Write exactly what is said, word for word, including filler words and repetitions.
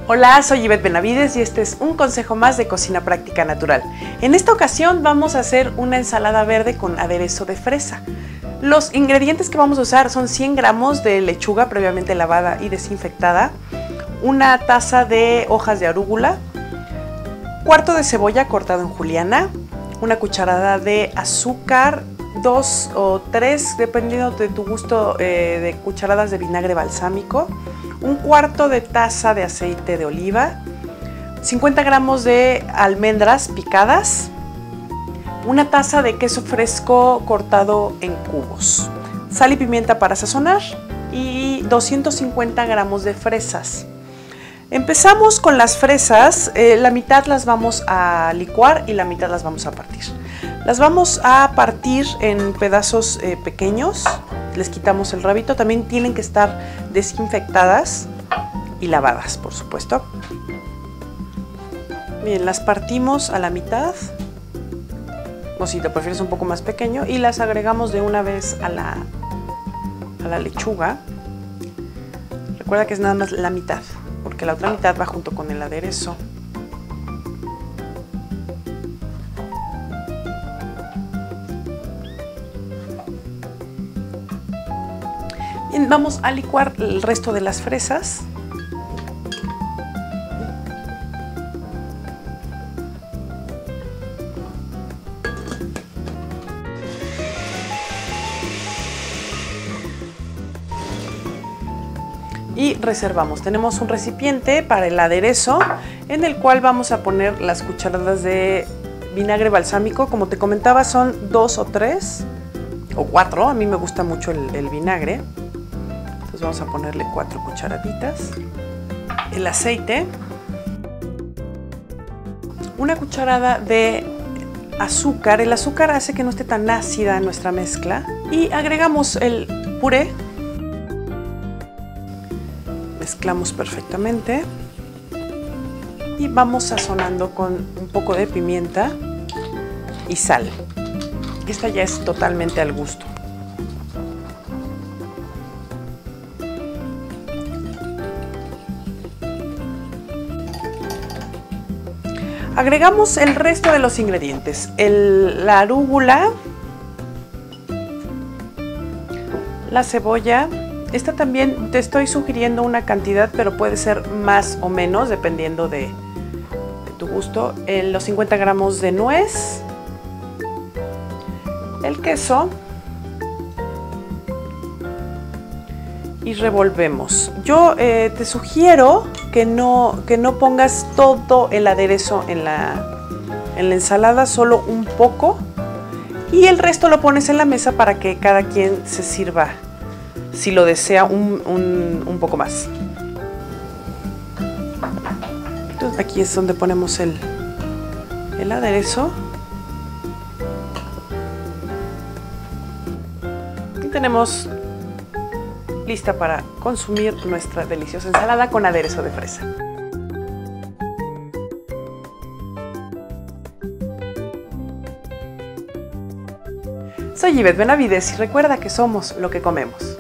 Hola, soy Ivette Benavides y este es un consejo más de cocina práctica natural. En esta ocasión vamos a hacer una ensalada verde con aderezo de fresa. Los ingredientes que vamos a usar son cien gramos de lechuga previamente lavada y desinfectada, una taza de hojas de arúgula, cuarto de cebolla cortado en juliana, una cucharada de azúcar, dos o tres, dependiendo de tu gusto, eh, de cucharadas de vinagre balsámico, un cuarto de taza de aceite de oliva, cincuenta gramos de almendras picadas, una taza de queso fresco cortado en cubos, sal y pimienta para sazonar y doscientos cincuenta gramos de fresas. Empezamos con las fresas, eh, la mitad las vamos a licuar y la mitad las vamos a partir. Las vamos a partir en pedazos eh, pequeños, les quitamos el rabito, también tienen que estar desinfectadas y lavadas, por supuesto. Bien, las partimos a la mitad, o si te prefieres un poco más pequeño, y las agregamos de una vez a la, a la lechuga. Recuerda que es nada más la mitad, porque la otra mitad va junto con el aderezo. Bien, vamos a licuar el resto de las fresas. Y reservamos. Tenemos un recipiente para el aderezo en el cual vamos a poner las cucharadas de vinagre balsámico. Como te comentaba, son dos o tres o cuatro. A mí me gusta mucho el, el vinagre. Entonces vamos a ponerle cuatro cucharaditas. El aceite. Una cucharada de azúcar. El azúcar hace que no esté tan ácida nuestra mezcla. Y agregamos el puré. Mezclamos perfectamente y vamos sazonando con un poco de pimienta y sal. Esta ya es totalmente al gusto. Agregamos el resto de los ingredientes, el, la arúgula, la cebolla. Esta también te estoy sugiriendo una cantidad, pero puede ser más o menos dependiendo de, de tu gusto. Eh, los cincuenta gramos de nuez, el queso y revolvemos. Yo eh, te sugiero que no, que no pongas todo el aderezo en la, en la ensalada, solo un poco, y el resto lo pones en la mesa para que cada quien se sirva, si lo desea, un, un, un poco más. Entonces, aquí es donde ponemos el, el aderezo. Y tenemos lista para consumir nuestra deliciosa ensalada con aderezo de fresa. Soy Ivette Benavides y recuerda que somos lo que comemos.